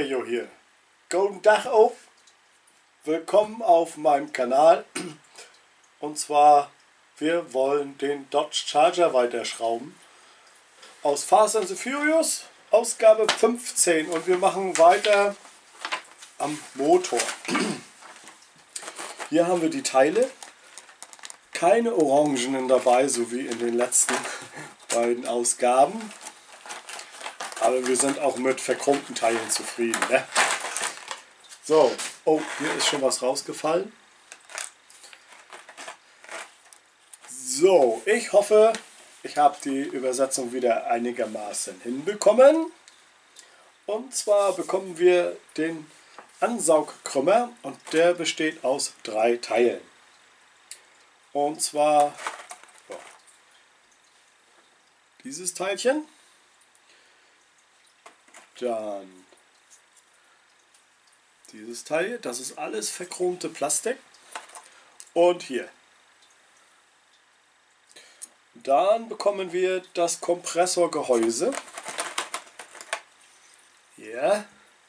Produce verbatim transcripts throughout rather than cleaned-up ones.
Sergio hier. Guten Tag auch. Willkommen auf meinem Kanal. Und zwar, wir wollen den Dodge Charger weiterschrauben. Aus Fast and the Furious, Ausgabe fünfzehn. Und wir machen weiter am Motor. Hier haben wir die Teile. Keine Orangenen dabei, so wie in den letzten beiden Ausgaben. Aber wir sind auch mit verchromten Teilen zufrieden. Ne? So, oh, hier ist schon was rausgefallen. So, ich hoffe, ich habe die Übersetzung wieder einigermaßen hinbekommen. Und zwar bekommen wir den Ansaugkrümmer und der besteht aus drei Teilen. Und zwar so, dieses Teilchen. Dann dieses Teil, das ist alles verchromte Plastik. Und hier. Dann bekommen wir das Kompressorgehäuse. Ja,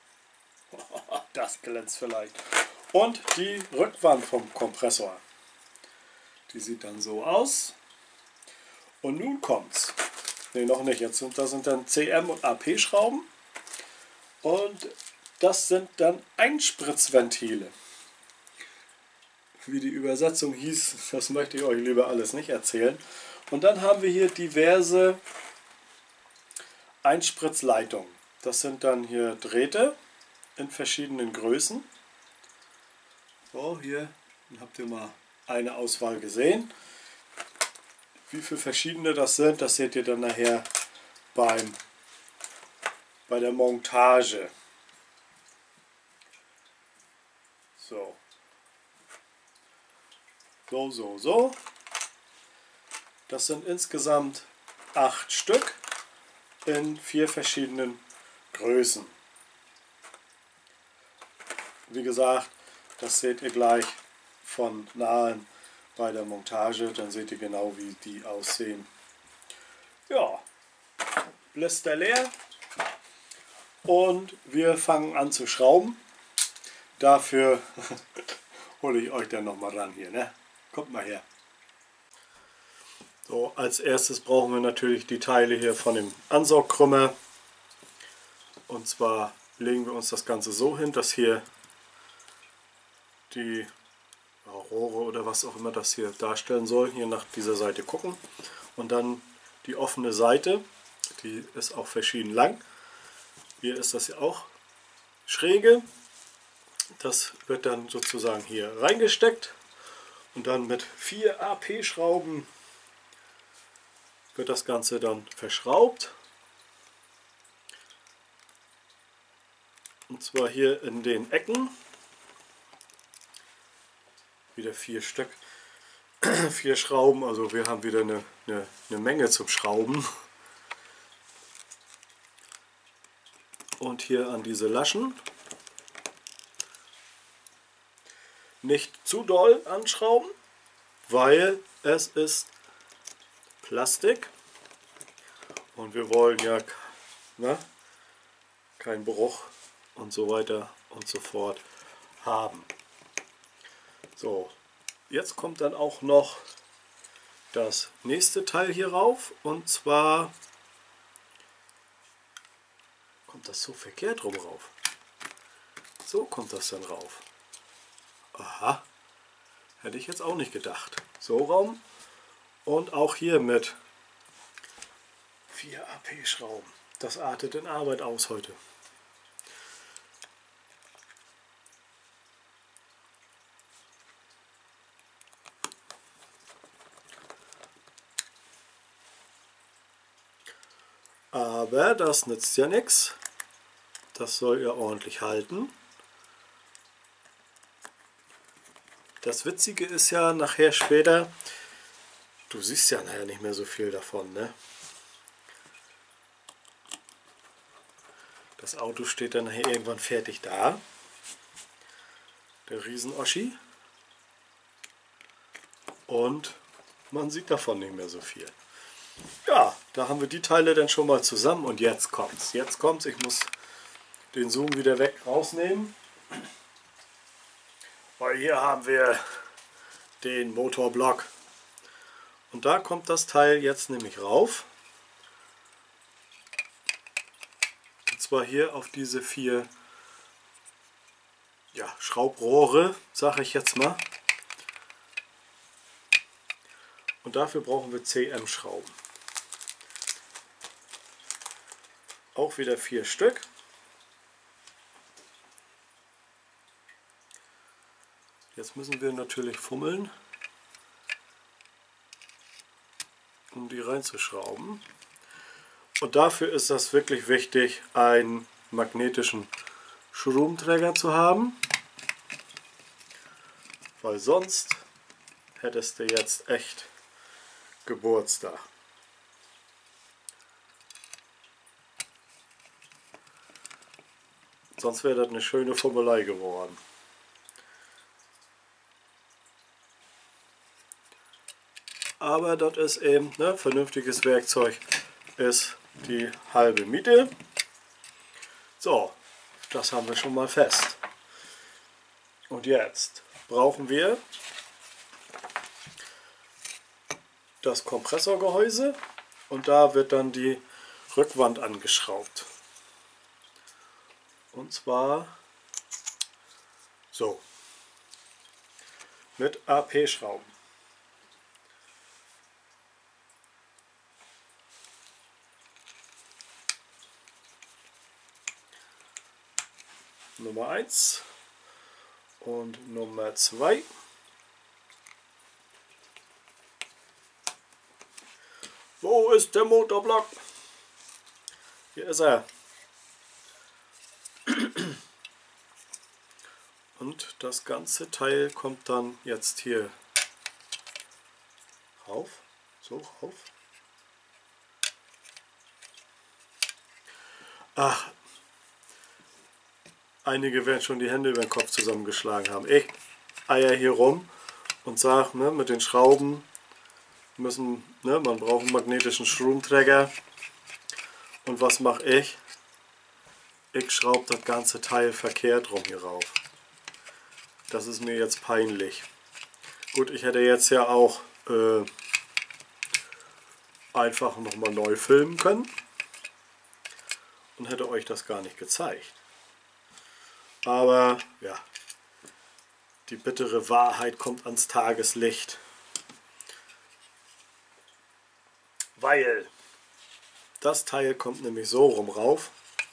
das glänzt vielleicht. Und die Rückwand vom Kompressor. Die sieht dann so aus. Und nun kommt's. Ne, noch nicht. Jetzt sind das sind dann C M und A P Schrauben. Und das sind dann Einspritzventile. Wie die Übersetzung hieß, das möchte ich euch lieber alles nicht erzählen. Und dann haben wir hier diverse Einspritzleitungen. Das sind dann hier Drähte in verschiedenen Größen. So, hier habt ihr mal eine Auswahl gesehen. Wie viele verschiedene das sind, das seht ihr dann nachher beim bei der Montage. So. So, so, so. Das sind insgesamt acht Stück in vier verschiedenen Größen. Wie gesagt, das seht ihr gleich von nahen bei der Montage. Dann seht ihr genau, wie die aussehen. Ja, Blister leer. Und wir fangen an zu schrauben. Dafür hole ich euch dann nochmal ran hier. Ne? Kommt mal her. So, als erstes brauchen wir natürlich die Teile hier von dem Ansaugkrümmer. Und zwar legen wir uns das Ganze so hin, dass hier die ja, Rohre oder was auch immer das hier darstellen soll, hier nach dieser Seite gucken. Und dann die offene Seite, die ist auch verschieden lang. Hier ist das ja auch schräge. Das wird dann sozusagen hier reingesteckt und dann mit vier A P Schrauben wird das Ganze dann verschraubt. Und zwar hier in den Ecken. Wieder vier Stück, vier Schrauben, also wir haben wieder eine, eine, eine Menge zum Schrauben. Und hier an diese Laschen. Nicht zu doll anschrauben, weil es ist Plastik und wir wollen ja ne, keinen Bruch und so weiter und so fort haben. So, jetzt kommt dann auch noch das nächste Teil hier rauf und zwar kommt das so verkehrt rum rauf. So kommt das dann rauf. Aha, hätte ich jetzt auch nicht gedacht. So rum und auch hier mit vier A P Schrauben. Das artet in Arbeit aus heute. Aber das nützt ja nichts. Das soll ja ordentlich halten. Das Witzige ist ja nachher später, du siehst ja nachher nicht mehr so viel davon, ne? Das Auto steht dann nachher irgendwann fertig da. Der Riesen-Oschi. Und man sieht davon nicht mehr so viel. Ja, da haben wir die Teile dann schon mal zusammen und jetzt kommt's. Jetzt kommt's, ich muss den Zoom wieder weg rausnehmen. Weil hier haben wir den Motorblock. Und da kommt das Teil jetzt nämlich rauf. Und zwar hier auf diese vier ja, Schrauprohre, sage ich jetzt mal. Und dafür brauchen wir C M-Schrauben. Auch wieder vier Stück. Jetzt müssen wir natürlich fummeln, um die reinzuschrauben. Und dafür ist das wirklich wichtig, einen magnetischen Schrubenträger zu haben. Weil sonst hättest du jetzt echt Geburtstag. Sonst wäre das eine schöne Fummelei geworden. Aber das ist eben, ne, vernünftiges Werkzeug ist die halbe Miete. So, das haben wir schon mal fest. Und jetzt brauchen wir das Kompressorgehäuse und da wird dann die Rückwand angeschraubt. Und zwar so mit A P-Schrauben. Nummer eins und Nummer zwei. Wo ist der Motorblock? Hier ist er. Und das ganze Teil kommt dann jetzt hier rauf. So, rauf. Ach, einige werden schon die Hände über den Kopf zusammengeschlagen haben. Ich eier hier rum und sage, ne, mit den Schrauben müssen, ne, man braucht einen magnetischen Schrubenträger. Und was mache ich? Ich schraube das ganze Teil verkehrt rum hier rauf. Das ist mir jetzt peinlich. Gut, ich hätte jetzt ja auch äh, einfach nochmal neu filmen können und hätte euch das gar nicht gezeigt. Aber ja, die bittere Wahrheit kommt ans Tageslicht. Weil das Teil kommt nämlich so rum rauf.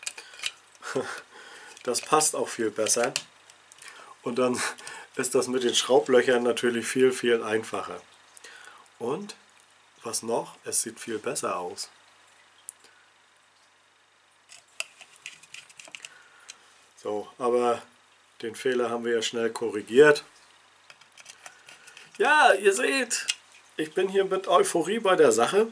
Das passt auch viel besser. Und dann ist das mit den Schraublöchern natürlich viel, viel einfacher. Und was noch? Es sieht viel besser aus. So, aber den Fehler haben wir ja schnell korrigiert. Ja, ihr seht, ich bin hier mit Euphorie bei der Sache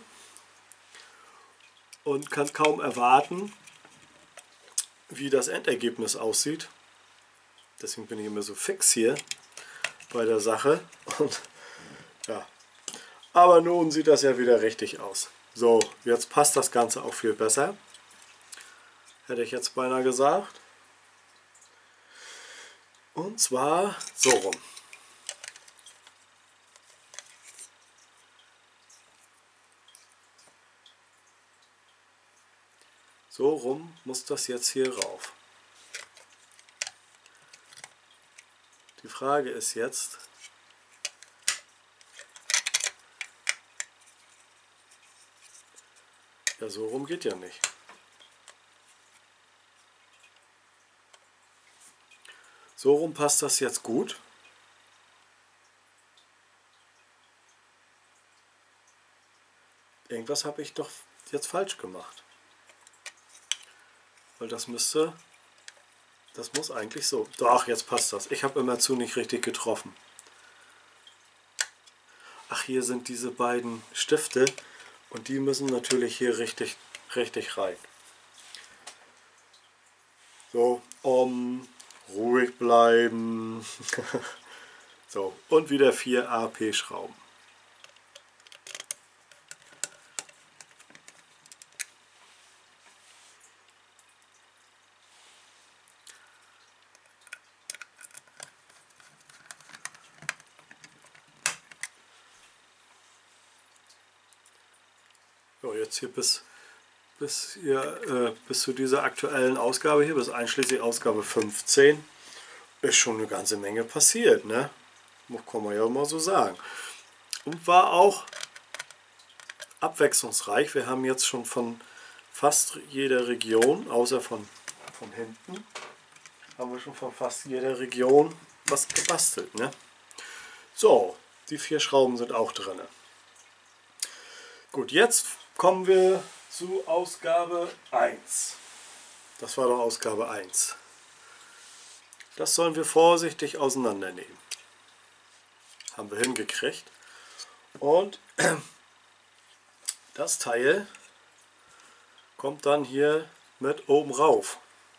und kann kaum erwarten, wie das Endergebnis aussieht. Deswegen bin ich immer so fix hier bei der Sache. Und ja, aber nun sieht das ja wieder richtig aus. So, jetzt passt das Ganze auch viel besser. Hätte ich jetzt beinahe gesagt. Und zwar so rum. So rum muss das jetzt hier rauf. Die Frage ist jetzt, ja, so rum geht ja nicht. So rum passt das jetzt gut. Irgendwas habe ich doch jetzt falsch gemacht. Weil das müsste, das muss eigentlich so. Doch, jetzt passt das. Ich habe immerzu nicht richtig getroffen. Ach, hier sind diese beiden Stifte und die müssen natürlich hier richtig, richtig rein. So, um, ruhig bleiben. So, und wieder vier A P-Schrauben. Ja, jetzt hier bis, bis, hier, äh, bis zu dieser aktuellen Ausgabe hier, bis einschließlich Ausgabe fünfzehn, ist schon eine ganze Menge passiert, ne? Kann man ja mal so sagen. Und war auch abwechslungsreich. Wir haben jetzt schon von fast jeder Region, außer von, von hinten, haben wir schon von fast jeder Region was gebastelt, ne? So, die vier Schrauben sind auch drin. Gut, jetzt kommen wir zu Ausgabe eins. Das war doch Ausgabe eins. Das sollen wir vorsichtig auseinandernehmen. Haben wir hingekriegt. Und das Teil kommt dann hier mit oben rauf.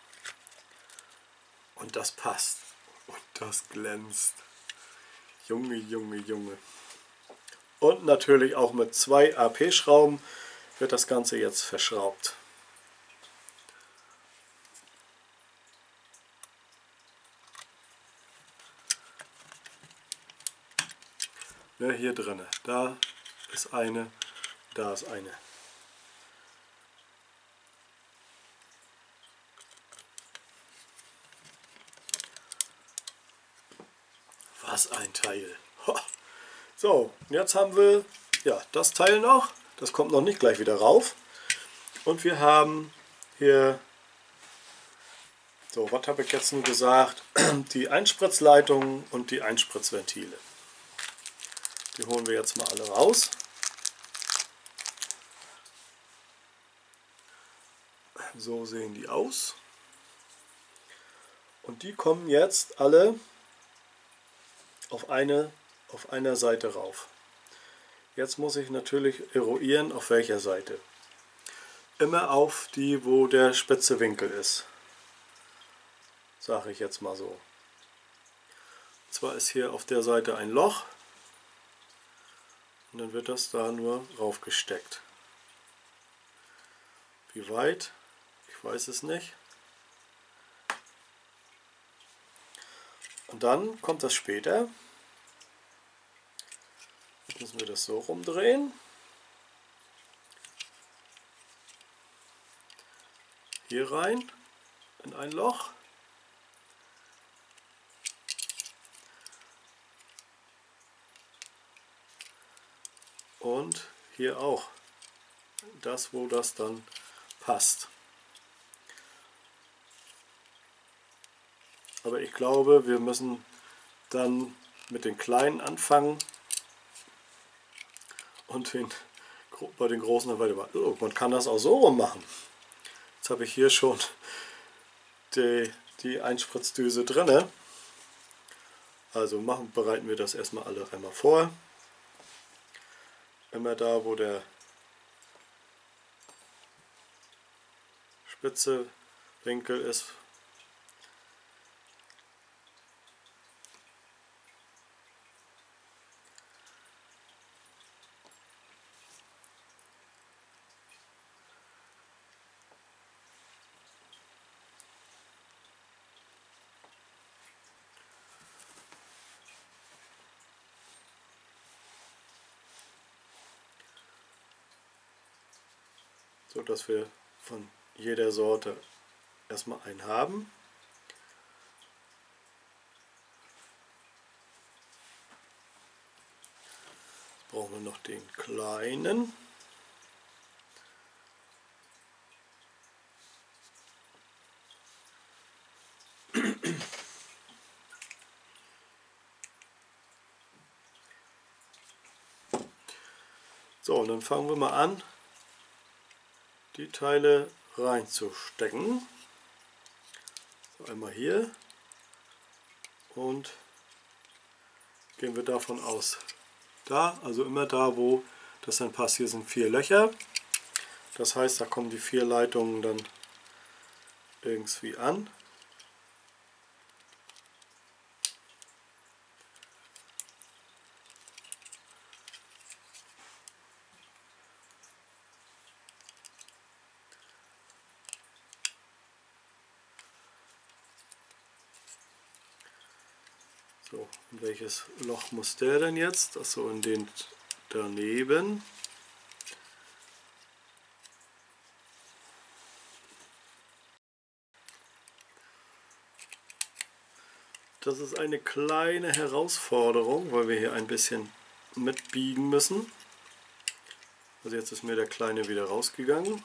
Und das passt. Und das glänzt. Junge, Junge, Junge. Und natürlich auch mit zwei A P-Schrauben wird das Ganze jetzt verschraubt. Ja, hier drin. Da ist eine, da ist eine. Was ein Teil. So, jetzt haben wir ja das Teil noch. Das kommt noch nicht gleich wieder rauf. Und wir haben hier, so, was habe ich jetzt nur gesagt? Die Einspritzleitungen und die Einspritzventile. Die holen wir jetzt mal alle raus. So sehen die aus. Und die kommen jetzt alle auf eine auf einer Seite rauf. Jetzt muss ich natürlich eruieren, auf welcher Seite. Immer auf die, wo der spitze Winkel ist. Sage ich jetzt mal so. Und zwar ist hier auf der Seite ein Loch. Und dann wird das da nur raufgesteckt. Wie weit? Ich weiß es nicht. Und dann kommt das später. Jetzt müssen wir das so rumdrehen. Hier rein in ein Loch. Und hier auch. Das, wo das dann passt. Aber ich glaube, wir müssen dann mit den kleinen anfangen und den, bei den großen dann weiter. Oh, man kann das auch so rum machen. Jetzt habe ich hier schon die, die Einspritzdüse drin. Also machen, bereiten wir das erstmal alle einmal vor. Immer da, wo der spitze Winkel ist. So dass wir von jeder Sorte erstmal einen haben. Jetzt brauchen wir noch den kleinen. So, und dann fangen wir mal an, die Teile reinzustecken. So, einmal hier und gehen wir davon aus. Da, also immer da, wo das dann passt. Hier sind vier Löcher. Das heißt, da kommen die vier Leitungen dann irgendwie an. So, in welches Loch muss der denn jetzt? Achso, in den daneben. Das ist eine kleine Herausforderung, weil wir hier ein bisschen mitbiegen müssen. Also jetzt ist mir der Kleine wieder rausgegangen.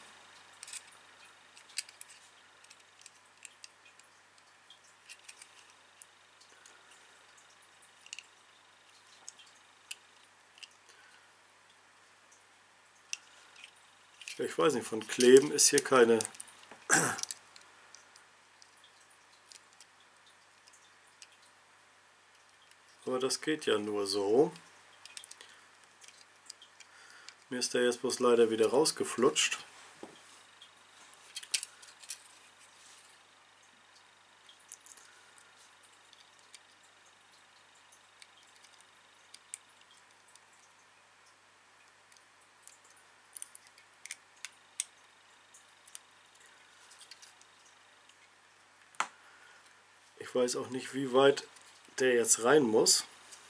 Ich weiß nicht, von Kleben ist hier keine aber das geht ja nur so. Mir ist der jetzt bloß leider wieder rausgeflutscht. Ich weiß auch nicht, wie weit der jetzt rein muss.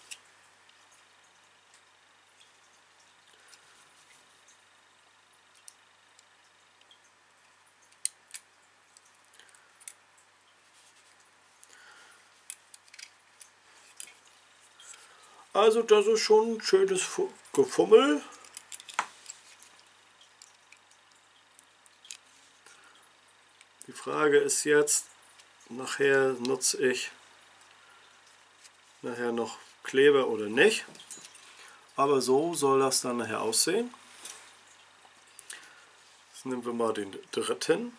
Also das ist schon ein schönes Gefummel. Die Frage ist jetzt, nachher nutze ich nachher noch Kleber oder nicht. Aber so soll das dann nachher aussehen. Jetzt nehmen wir mal den dritten.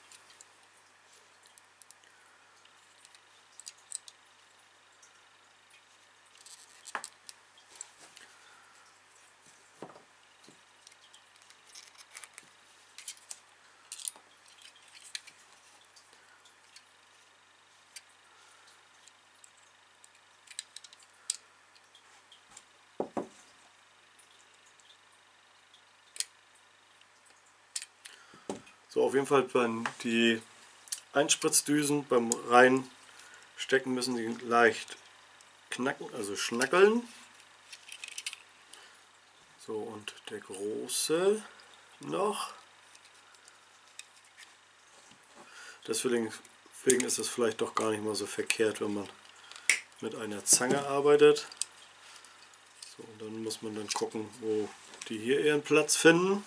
So, auf jeden Fall beim die Einspritzdüsen beim Reinstecken müssen die leicht knacken, also schnackeln. So, und der große noch. Deswegen ist es vielleicht doch gar nicht mal so verkehrt, wenn man mit einer Zange arbeitet. So, und dann muss man dann gucken, wo die hier ihren Platz finden.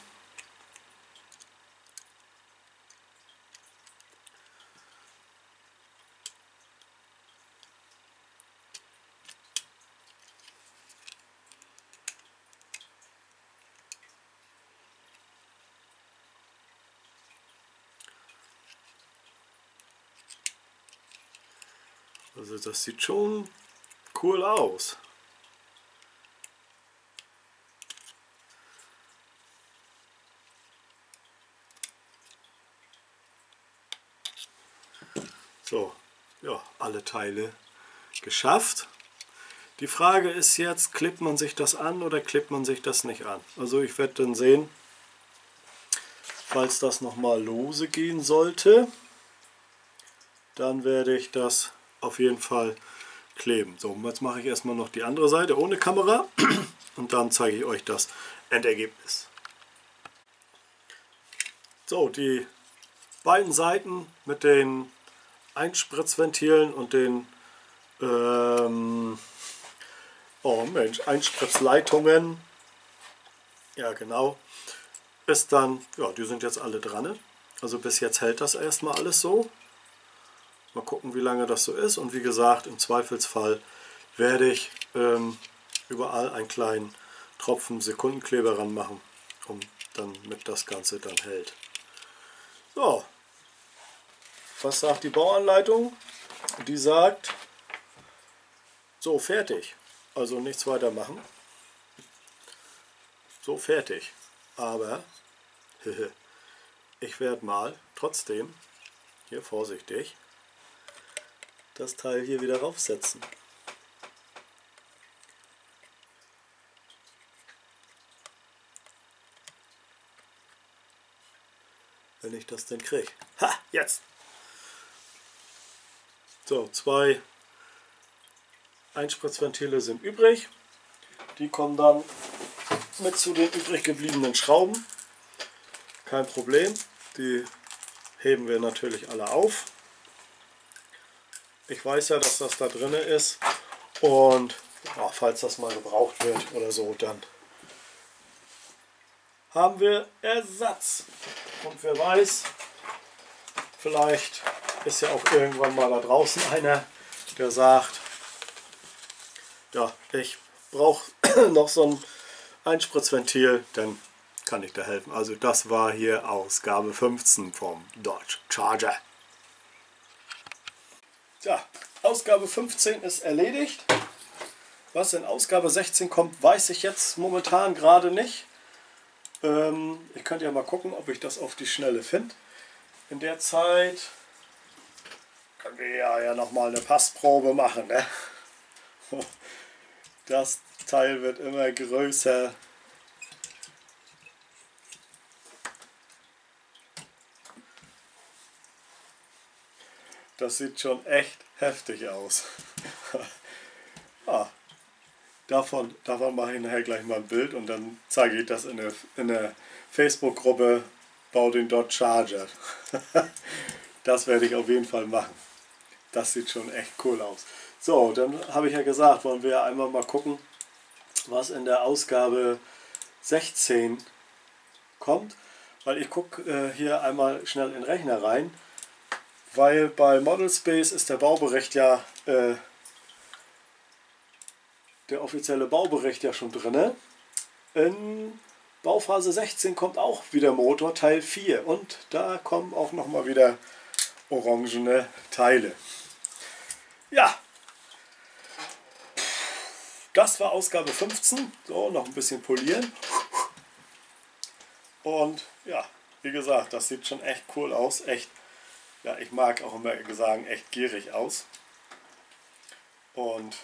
Also das sieht schon cool aus. So, ja, alle Teile geschafft. Die Frage ist jetzt, klebt man sich das an oder klebt man sich das nicht an? Also ich werde dann sehen, falls das nochmal lose gehen sollte, dann werde ich das auf jeden Fall kleben. So, jetzt mache ich erstmal noch die andere Seite ohne Kamera und dann zeige ich euch das Endergebnis. So, die beiden Seiten mit den Einspritzventilen und den ähm, oh Mensch, Einspritzleitungen, ja genau, ist dann, ja, die sind jetzt alle dran. Also bis jetzt hält das erstmal alles so. Mal gucken, wie lange das so ist. Und wie gesagt, im Zweifelsfall werde ich ähm, überall einen kleinen Tropfen Sekundenkleber ranmachen, um dann mit das Ganze dann hält. So, was sagt die Bauanleitung? Die sagt, so fertig. Also nichts weiter machen. So fertig. Aber ich werde mal trotzdem, hier vorsichtig, das Teil hier wieder raufsetzen. Wenn ich das denn kriege. Ha, jetzt! So, zwei Einspritzventile sind übrig. Die kommen dann mit zu den übrig gebliebenen Schrauben. Kein Problem. Die heben wir natürlich alle auf. Ich weiß ja, dass das da drin ist und ja, falls das mal gebraucht wird oder so, dann haben wir Ersatz. Und wer weiß, vielleicht ist ja auch irgendwann mal da draußen einer, der sagt, ja, ich brauche noch so ein Einspritzventil, dann kann ich da helfen. Also das war hier Ausgabe fünfzehn vom Dodge Charger. Tja, Ausgabe fünfzehn ist erledigt. Was in Ausgabe sechzehn kommt, weiß ich jetzt momentan gerade nicht. Ähm, ich könnte ja mal gucken, ob ich das auf die Schnelle finde. In der Zeit können wir ja, ja nochmal eine Passprobe machen. Ne? Das Teil wird immer größer. Das sieht schon echt heftig aus. ah, davon, davon mache ich nachher gleich mal ein Bild und dann zeige ich das in der, in der Facebook-Gruppe Bau den Dodge Charger. Das werde ich auf jeden Fall machen. Das sieht schon echt cool aus. So, dann habe ich ja gesagt, wollen wir einmal mal gucken, was in der Ausgabe sechzehn kommt. Weil ich gucke äh, hier einmal schnell in den Rechner rein. Weil bei Model Space ist der Baubericht ja, äh, der offizielle Baubericht ja schon drin. In Bauphase sechzehn kommt auch wieder Motor Teil vier und da kommen auch nochmal wieder orangene Teile. Ja, das war Ausgabe fünfzehn. So, noch ein bisschen polieren. Und ja, wie gesagt, das sieht schon echt cool aus. Echt, ja, ich mag auch immer sagen, echt gierig aus. Und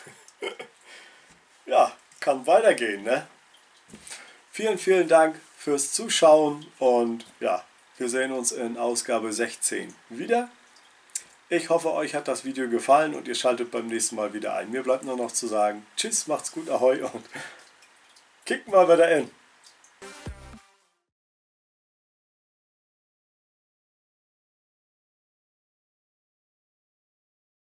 ja, kann weitergehen, ne? Vielen, vielen Dank fürs Zuschauen und ja, wir sehen uns in Ausgabe sechzehn wieder. Ich hoffe, euch hat das Video gefallen und ihr schaltet beim nächsten Mal wieder ein. Mir bleibt nur noch zu sagen, tschüss, macht's gut, ahoi und kickt mal wieder in.